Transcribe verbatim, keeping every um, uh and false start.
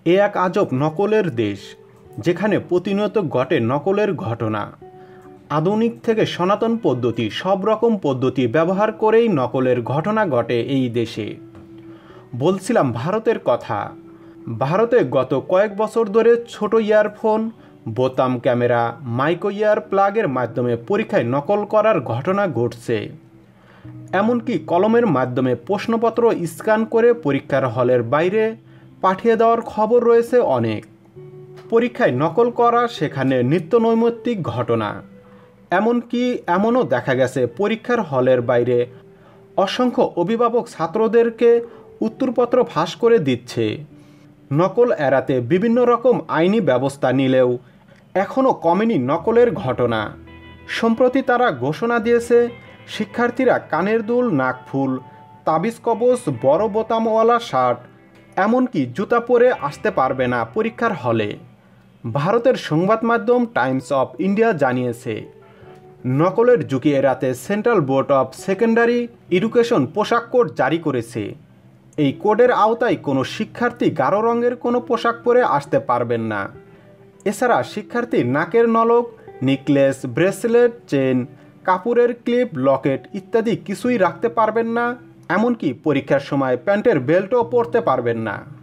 এ এক আজব নকলের দেশ, যেখানে প্রতিনিয়ত ঘটে নকলের ঘটনা। আধুনিক থেকে সনাতন পদ্ধতি সব রকম পদ্ধতি ব্যবহার করেই নকলের ঘটনা ঘটে এই দেশে। বলছিলাম ভারতের কথা। ভারতে গত কয়েক বছর ধরে ছোট ইয়ারফোন, বোতাম ক্যামেরা, মাইক্রো ইয়ার প্লাগের মাধ্যমে পরীক্ষায় নকল করার ঘটনা ঘটছে। এমনকি কলমের মাধ্যমে প্রশ্নপত্র স্ক্যান করে পরীক্ষার হলের বাইরে পাঠিয়ে দেওয়ার খবর রয়েছে অনেক। পরীক্ষায় নকল করা সেখানে নিত্য নৈমিত্তিক ঘটনা। এমনকি এমনও দেখা গেছে পরীক্ষার হলের বাইরে অসংখ্য অভিভাবক ছাত্রদেরকে উত্তরপত্র ফাঁস করে দিচ্ছে। নকল এড়াতে বিভিন্ন রকম আইনি ব্যবস্থা নিলেও এখনও কমেনি নকলের ঘটনা। সম্প্রতি তারা ঘোষণা দিয়েছে, শিক্ষার্থীরা কানের দুল, নাকফুল, তাবিজ কবচ, বড় বোতামওয়ালা শার্ট, এমনকি জুতা পরে আসতে পারবে না পরীক্ষার হলে। ভারতের সংবাদ মাধ্যম টাইমস অফ ইন্ডিয়া জানিয়েছে, নকলের ঝুঁকি এড়াতে central board of secondary education পোশাক কোড জারি করেছে। এই কোডের আওতায় কোনো শিক্ষার্থী গাঢ় রঙের কোনো পোশাক পরে আসতে পারবেন না। এছাড়া শিক্ষার্থী নাকের নলক, নেকলেস, ব্রেসলেট, চেন, কাপড়ের ক্লিপ, লকেট ইত্যাদি কিছুই রাখতে পারবেন না। এমনকি পরীক্ষার সময় প্যান্টের বেল্টও পরতে পারবেন না।